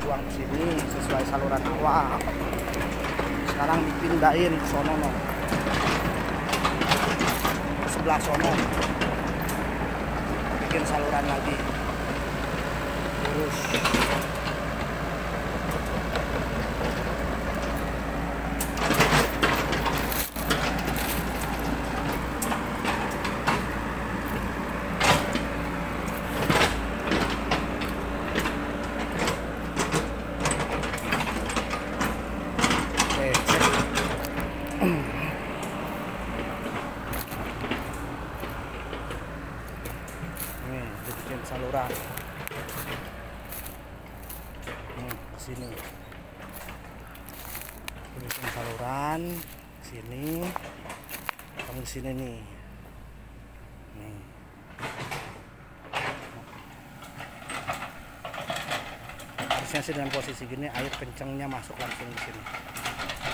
tuang ke sini sesuai saluran awal. Sekarang dipindahin ke sono, no. Ke sebelah sono. Bikin saluran lagi. Lurus. Nih, dibikin saluran. Sini. Bikin saluran sini. Kamu sini nih. Nih. Harusnya sih dengan posisi gini air kencangnya masuk langsung di sini.